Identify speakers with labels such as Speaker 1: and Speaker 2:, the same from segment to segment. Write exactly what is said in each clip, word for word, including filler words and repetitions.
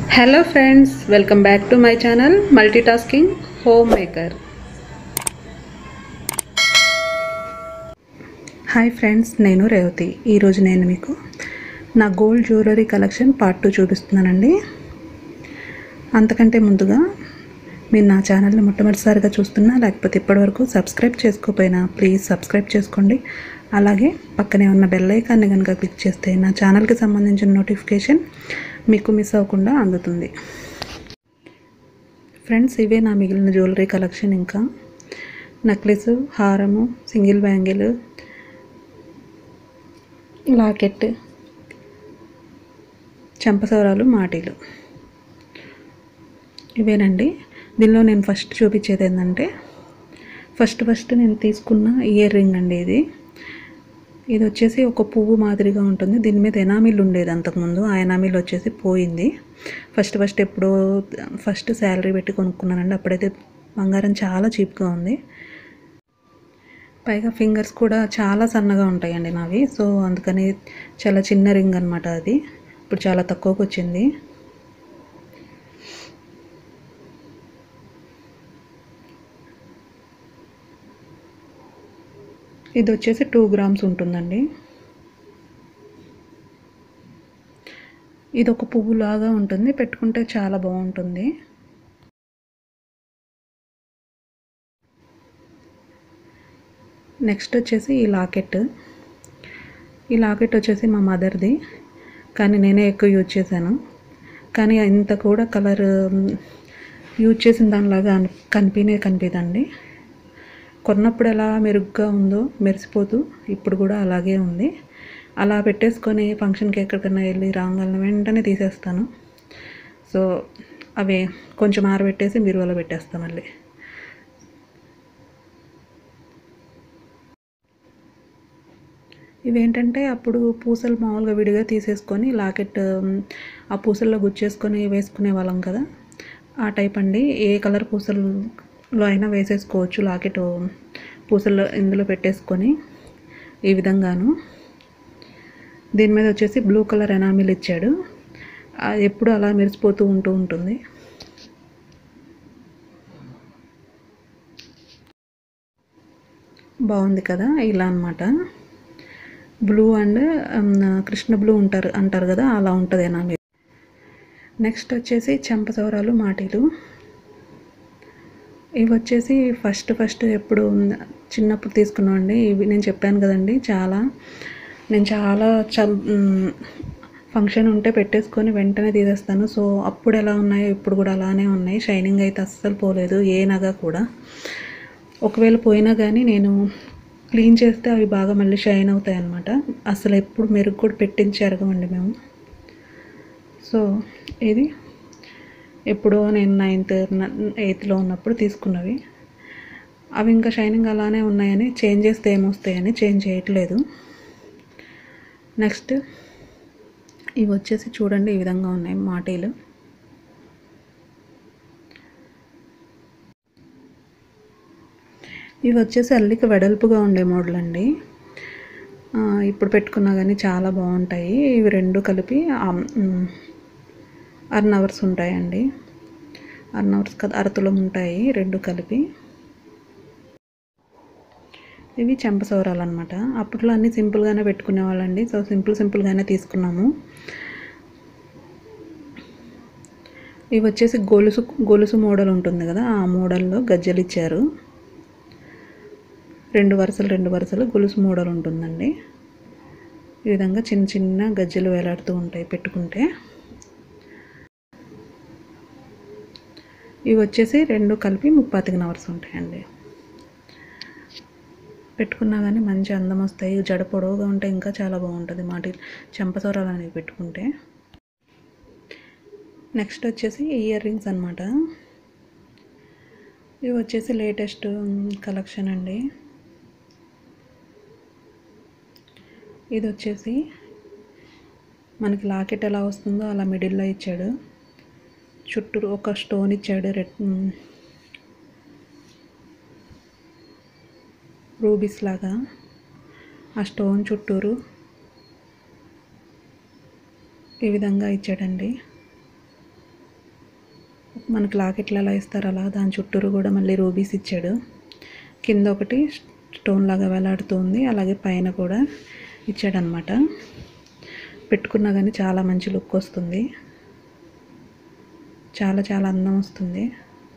Speaker 1: Hello friends, welcome back to my channel Multitasking Homemaker. Hi friends, నేను రేవతి. ఈ రోజు నేను మీకు నా gold jewellery collection part two చూపిస్తున్నానండి. అంతకంటే ముందుగా మీరు నా ఛానల్ని మొట్టమొదటిసారిగా చూస్తున్నా లేకపోతే ఇప్పటివరకు సబ్స్క్రైబ్ చేసుకోకపోయినా ప్లీజ్ సబ్స్క్రైబ్ చేసుకోండి. అలాగే పక్కనే ఉన్న బెల్ ఐకాన్ని కనుక క్లిక్ చేస్తే నా ఛానల్కి సంబంధించిన నోటిఫికేషన్ మీకు మిస్ అవ్వకుండా అందుతుంది. ఫ్రెండ్స్, ఇవే నా మిగిలిన జ్యువెలరీ కలెక్షన్. ఇంకా నెక్లెస్, హారము, సింగిల్ బ్యాంగిల్, లాకెట్, చెంపసవరాలు, మాటీలు ఇవేనండి. దీనిలో నేను ఫస్ట్ చూపించేది ఏంటంటే ఫస్ట్ ఫస్ట్ నేను తీసుకున్న ఇయర్ రింగ్ అండి. ఇది ఇది వచ్చేసి ఒక పువ్వు మాదిరిగా ఉంటుంది. దీని మీద ఎనామిల్ ఉండేది అంతకుముందు. ఆ ఎనామిల్ వచ్చేసి పోయింది. ఫస్ట్ ఫస్ట్ ఎప్పుడో ఫస్ట్ శాలరీ పెట్టి కొనుక్కున్నానండి. అప్పుడైతే బంగారం చాలా చీప్గా ఉంది. పైగా ఫింగర్స్ కూడా చాలా సన్నగా ఉంటాయండి నావి. సో అందుకని చాలా చిన్న రింగ్ అనమాట. అది ఇప్పుడు చాలా తక్కువకి వచ్చింది. ఇది వచ్చేసి టూ గ్రామ్స్ ఉంటుందండి. ఇది ఒక పువ్వులాగా ఉంటుంది, పెట్టుకుంటే చాలా బాగుంటుంది. నెక్స్ట్ వచ్చేసి ఈ లాకెట్. ఈ లాకెట్ వచ్చేసి మా మదర్ది, కానీ నేనే ఎక్కువ యూజ్ చేశాను. కానీ ఇంత కూడా కలర్ యూజ్ చేసిన దానిలాగా కనిపినే కనిపిదండి. కొన్నప్పుడు ఎలా మెరుగ్గా ఉందో మెరిసిపోతూ ఇప్పుడు కూడా అలాగే ఉంది. అలా పెట్టేసుకొని ఫంక్షన్కి ఎక్కడికైనా వెళ్ళి రాగానే వెంటనే తీసేస్తాను. సో అవి కొంచెం ఆరబెట్టేసి బీరువాలో పెట్టేస్తాను మళ్ళీ. ఇవేంటంటే అప్పుడు పూసలు మామూలుగా విడిగా తీసేసుకొని లాకెట్ ఆ పూసల్లో గుచ్చేసుకొని వేసుకునే వాళ్ళం కదా, ఆ టైప్ అండి. ఏ కలర్ పూసల్లో అయినా వేసేసుకోవచ్చు. లాకెట్ పూసల్లో ఇందులో పెట్టేసుకొని ఈ విధంగాను. దీని మీద వచ్చేసి బ్లూ కలర్ ఎనామిల్ ఇచ్చాడు. అది ఎప్పుడు అలా మెరిసిపోతూ ఉంటూ ఉంటుంది. బాగుంది కదా, ఇలా అన్నమాట. బ్లూ అండ్ కృష్ణ బ్లూ ఉంటారు అంటారు కదా, అలా ఉంటుంది ఎనామిల్. నెక్స్ట్ వచ్చేసి చెంపసవరాలు, మాటీలు. ఇవి వచ్చేసి ఫస్ట్ ఫస్ట్ ఎప్పుడు చిన్నప్పుడు తీసుకున్నామండి. ఇవి నేను చెప్పాను కదండి, చాలా నేను చాలా చ ఫంక్షన్ ఉంటే పెట్టేసుకొని వెంటనే తీసేస్తాను. సో అప్పుడు ఎలా ఉన్నాయో ఇప్పుడు కూడా అలానే ఉన్నాయి. షైనింగ్ అయితే అస్సలు పోలేదు ఏ నగ కూడా. ఒకవేళ పోయినా కానీ నేను క్లీన్ చేస్తే అవి బాగా మళ్ళీ షైన్ అవుతాయి అన్నమాట. అసలు ఎప్పుడు మెరుగు కూడా పెట్టించి ఎరగమండి మేము. సో ఇది ఎప్పుడో నేను నైన్త్ ఎయిత్లో ఉన్నప్పుడు తీసుకున్నవి. అవి ఇంకా షైనింగ్ అలానే ఉన్నాయని చేంజ్ చేస్తే ఏమొస్తాయని చేంజ్ చేయట్లేదు. నెక్స్ట్ ఇవి వచ్చేసి చూడండి ఈ విధంగా ఉన్నాయి మాటీలు. ఇవి వచ్చేసి అల్లిక వెడల్పుగా ఉండే మోడల్ అండి. ఇప్పుడు పెట్టుకున్నా కానీ చాలా బాగుంటాయి. ఇవి రెండు కలిపి అర్న్ అవర్స్ ఉంటాయండి. అర్న్ అవర్స్ కదా, అరతులం ఉంటాయి రెండు కలిపి. ఇవి చెంపసవరాలు అనమాట. అప్పట్లో అన్నీ సింపుల్గానే పెట్టుకునేవాళ్ళండి. సో సింపుల్ సింపుల్గానే తీసుకున్నాము. ఇవి వచ్చేసి గొలుసు గొలుసు మోడల్ ఉంటుంది కదా, ఆ మోడల్లో గజ్జలు ఇచ్చారు. రెండు వరుసలు రెండు వరుసలు గొలుసు మోడల్ ఉంటుందండి. ఈ విధంగా చిన్న చిన్న గజ్జలు వేలాడుతూ ఉంటాయి పెట్టుకుంటే. ఇవి వచ్చేసి రెండు కలిపి ముప్పాతికి నవర్స్ ఉంటాయండి. పెట్టుకున్నా కానీ మంచి అందం వస్తాయి. జడ పొడవుగా ఉంటే ఇంకా చాలా బాగుంటుంది మాటి చెంపసవరాలు అనేవి పెట్టుకుంటే. నెక్స్ట్ వచ్చేసి ఇయర్ రింగ్స్ అనమాట. ఇవి వచ్చేసి లేటెస్ట్ కలెక్షన్ అండి. ఇది వచ్చేసి మనకి లాకెట్ ఎలా వస్తుందో అలా మిడిల్లో ఇచ్చాడు. చుట్టూ ఒక స్టోన్ ఇచ్చాడు, రెడ్ రూబీస్ లాగా. ఆ స్టోన్ చుట్టూరు ఈ విధంగా ఇచ్చాడండి. మనకి లాకెట్లు ఎలా ఇస్తారు అలా దాని చుట్టూరు కూడా మళ్ళీ రూబీస్ ఇచ్చాడు. కింద ఒకటి స్టోన్ లాగా వేలాడుతుంది, అలాగే పైన కూడా ఇచ్చాడనమాట. పెట్టుకున్నా కానీ చాలా మంచి లుక్ వస్తుంది, చాలా చాలా అందం వస్తుంది.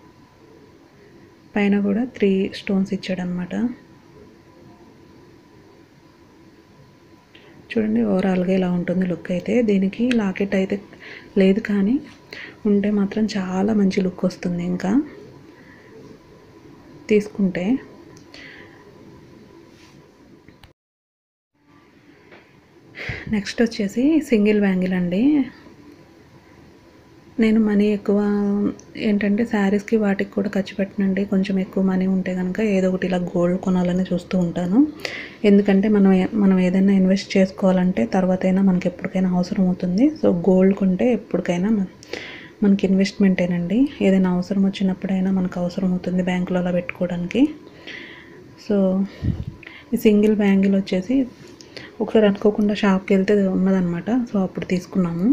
Speaker 1: పైన కూడా త్రీ స్టోన్స్ ఇచ్చాడనమాట. చూడండి ఓవరాల్గా ఇలా ఉంటుంది లుక్ అయితే. దీనికి లాకెట్ అయితే లేదు, కానీ ఉంటే మాత్రం చాలా మంచి లుక్ వస్తుంది ఇంకా తీసుకుంటే. నెక్స్ట్ వచ్చేసి సింగిల్ బ్యాంగిల్ అండి. నేను మనీ ఎక్కువ ఏంటంటే శారీస్కి వాటికి కూడా ఖర్చు పెట్టనండి. కొంచెం ఎక్కువ మనీ ఉంటే కనుక ఏదో ఒకటి ఇలా గోల్డ్ కొనాలని చూస్తూ ఉంటాను. ఎందుకంటే మనం మనం ఏదైనా ఇన్వెస్ట్ చేసుకోవాలంటే తర్వాత అయినా మనకి ఎప్పటికైనా అవసరం అవుతుంది. సో గోల్డ్ కొంటే ఎప్పటికైనా మనకి ఇన్వెస్ట్మెంటేనండి. ఏదైనా అవసరం వచ్చినప్పుడైనా మనకు అవసరం అవుతుంది బ్యాంకులో అలా పెట్టుకోవడానికి. సో ఈ సింగిల్ బ్యాంగిల్ వచ్చేసి ఒకసారి అనుకోకుండా షాప్కి వెళ్తే ఉన్నదనమాట. సో అప్పుడు తీసుకున్నాము.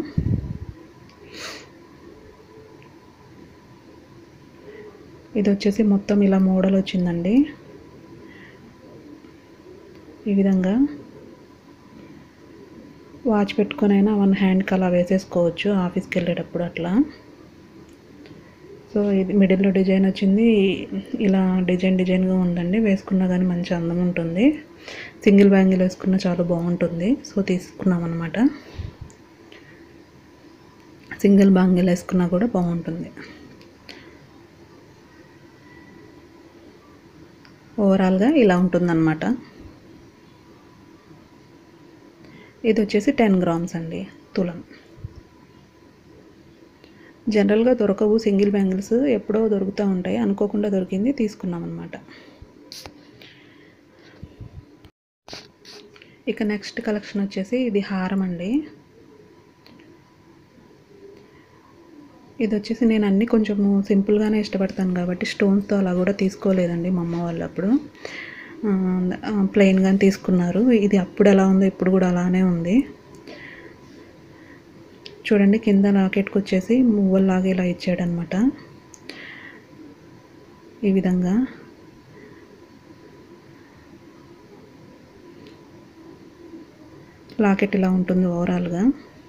Speaker 1: ఇది వచ్చేసి మొత్తం ఇలా మోడల్ వచ్చిందండి. ఈ విధంగా వాచ్ పెట్టుకొని అయినా వన్ హ్యాండ్కి అలా వేసేసుకోవచ్చు ఆఫీస్కి వెళ్ళేటప్పుడు అట్లా. సో ఇది మిడిల్లో డిజైన్ వచ్చింది, ఇలా డిజైన్ డిజైన్గా ఉందండి. వేసుకున్నా కానీ మంచి అందం ఉంటుంది. సింగిల్ బ్యాంగిల్ వేసుకున్నా చాలా బాగుంటుంది. సో తీసుకున్నాం అన్నమాట. సింగిల్ బ్యాంగిల్ వేసుకున్నా కూడా బాగుంటుంది. ఓవరాల్గా ఇలా ఉంటుందన్నమాట. ఇది వచ్చేసి టెన్ గ్రామ్స్ అండి, తులం. జనరల్గా దొరకవు సింగిల్ బ్యాంగిల్స్, ఎప్పుడో దొరుకుతూ ఉంటాయి. అనుకోకుండా దొరికింది, తీసుకున్నాం అన్నమాట. ఇక నెక్స్ట్ కలెక్షన్ వచ్చేసి ఇది హారం అండి. ఇది వచ్చేసి నేను అన్నీ కొంచెము సింపుల్గానే ఇష్టపడతాను కాబట్టి స్టోన్స్తో అలా కూడా తీసుకోలేదండి. మా అమ్మ వాళ్ళు అప్పుడు ప్లెయిన్గానే తీసుకున్నారు. ఇది అప్పుడు ఎలా ఉందో ఇప్పుడు కూడా అలానే ఉంది. చూడండి కింద లాకెట్కి వచ్చేసి మువ్వల్లాగా ఇలా ఇచ్చాడనమాట. ఈ విధంగా లాకెట్ ఇలా ఉంటుంది ఓవరాల్గా.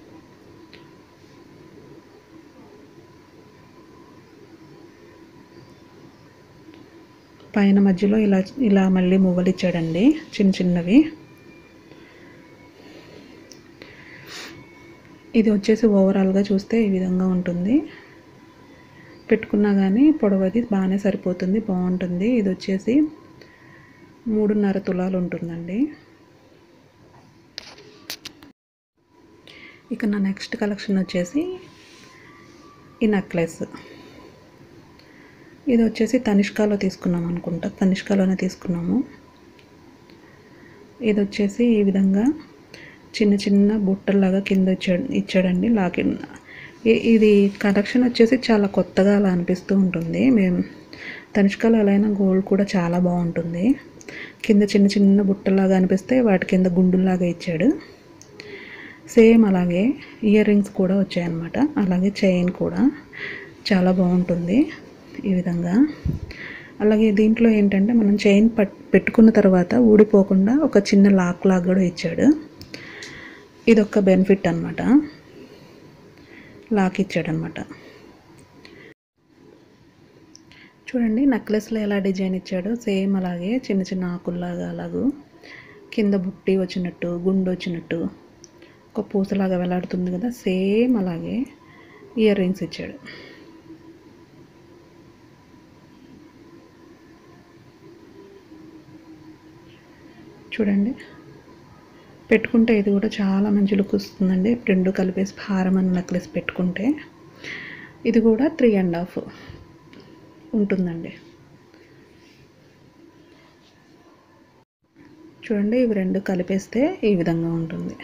Speaker 1: పైన మధ్యలో ఇలా ఇలా మళ్ళీ మువ్వలు ఇచ్చాడండి చిన్న చిన్నవి. ఇది వచ్చేసి ఓవరాల్గా చూస్తే ఈ విధంగా ఉంటుంది. పెట్టుకున్నా కానీ పొడవది బాగానే సరిపోతుంది, బాగుంటుంది. ఇది వచ్చేసి మూడున్నర తులాలు ఉంటుందండి. ఇక నా నెక్స్ట్ కలెక్షన్ వచ్చేసి ఈ నెక్లెస్. ఇది వచ్చేసి తనిష్కాలో తీసుకున్నాం అనుకుంటా, తనిష్కాలోనే తీసుకున్నాము. ఇది వచ్చేసి ఈ విధంగా చిన్న చిన్న బుట్టల్లాగా కింద ఇచ్చాడు ఇచ్చాడండి లాకెట్. ఇది కలెక్షన్ వచ్చేసి చాలా కొత్తగా అలా అనిపిస్తూ ఉంటుంది. మేము తనిష్కాలో ఎలా అయినా గోల్డ్ కూడా చాలా బాగుంటుంది. కింద చిన్న చిన్న బుట్టల్లాగా అనిపిస్తే వాటి కింద గుండుల్లాగా ఇచ్చాడు. సేమ్ అలాగే ఇయర్ రింగ్స్ కూడా వచ్చాయన్నమాట. అలాగే చైన్ కూడా చాలా బాగుంటుంది ఈ విధంగా. అలాగే దీంట్లో ఏంటంటే మనం చైన్ పట్ పెట్టుకున్న తర్వాత ఊడిపోకుండా ఒక చిన్న లాక్ లాగా కూడా ఇచ్చాడు. ఇదొక బెనిఫిట్ అనమాట, లాక్ ఇచ్చాడనమాట. చూడండి నెక్లెస్లో ఎలా డిజైన్ ఇచ్చాడో సేమ్ అలాగే చిన్న చిన్న ఆకుల్లాగా, అలాగూ కింద బుట్టి వచ్చినట్టు, గుండు వచ్చినట్టు, ఒక పూసలాగా వేలాడుతుంది కదా, సేమ్ అలాగే ఇయర్ రింగ్స్ ఇచ్చాడు. చూడండి పెట్టుకుంటే ఇది కూడా చాలా మంచి లుక్ వస్తుందండి. రెండు కలిపేసి హారం అన్న నెక్లెస్ పెట్టుకుంటే ఇది కూడా త్రీ అండ్ హాఫ్ ఉంటుందండి. చూడండి ఇవి రెండు కలిపేస్తే ఈ విధంగా ఉంటుంది.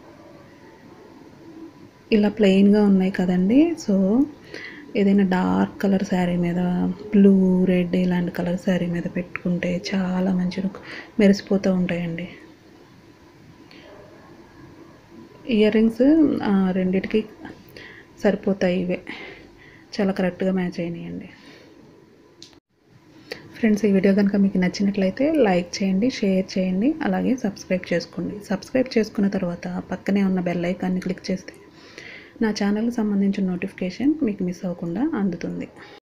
Speaker 1: ఇలా ప్లెయిన్గా ఉన్నాయి కదండి. సో ఏదైనా డార్క్ కలర్ శారీ మీద, బ్లూ, రెడ్ ఇలాంటి కలర్ శారీ మీద పెట్టుకుంటే చాలా మంచి మెరిసిపోతూ ఉంటాయండి. ఇయర్ రింగ్స్ రెండిటికి సరిపోతాయి ఇవే. చాలా కరెక్ట్గా మ్యాచ్ అయినాయండి. ఫ్రెండ్స్, ఈ వీడియో కనుక మీకు నచ్చినట్లయితే లైక్ చేయండి, షేర్ చేయండి, అలాగే సబ్స్క్రైబ్ చేసుకోండి. సబ్స్క్రైబ్ చేసుకున్న తర్వాత పక్కనే ఉన్న బెల్ ఐకాన్ని క్లిక్ చేస్తే నా ఛానల్కి సంబంధించిన నోటిఫికేషన్ మీకు మిస్ అవ్వకుండా అందుతుంది.